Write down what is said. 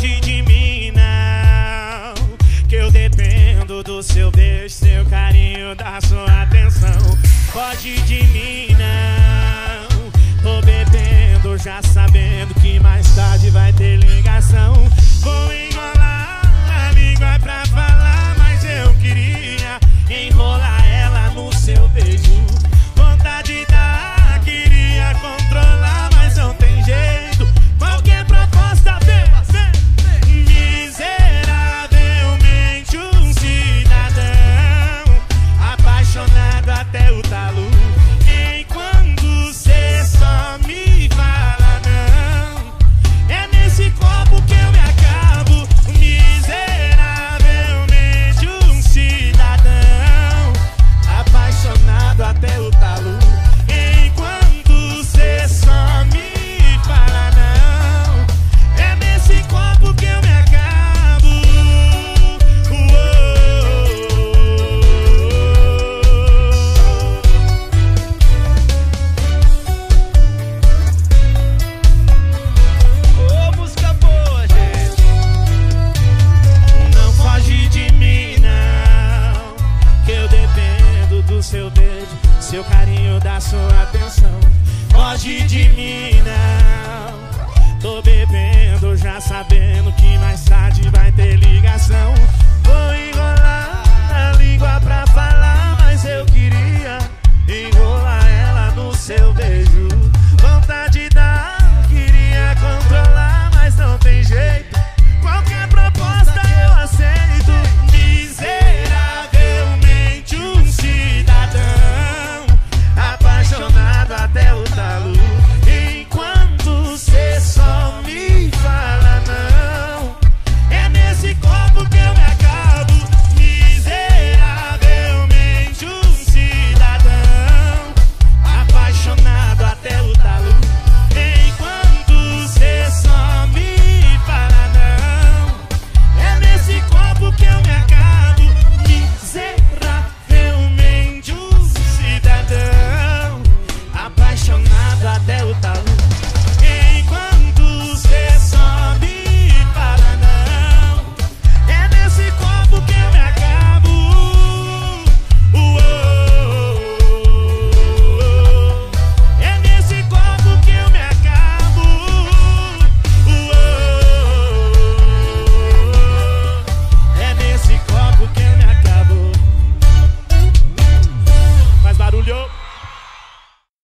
foge de mim não, que eu dependo do seu beijo, seu carinho, da sua atenção. Foge de mim não, tô bebendo já sabendo que mais tarde vai ter ligação. Vou enrolar a língua pra falar, mas eu queria enrolar ela no seu beijo. Vontade dá, queria controlar, mas não tem jeito. Qualquer proposta vem. Miseravelmente um cidadão, apaixonado até o talo. Enquanto cê só me fala não, é nesse copo que eu me acabo. Miseravelmente um cidadão, apaixonado até o talo. Enquanto cê só me fala não, é nesse copo que eu me acabo. Ô, música boa, gente. Não foge de mim não, que eu dependo do seu beijo, seu carinho, da sua atenção. Foge de mim não, tô bebendo já sabendo que mais tarde vai ter ligação. Vou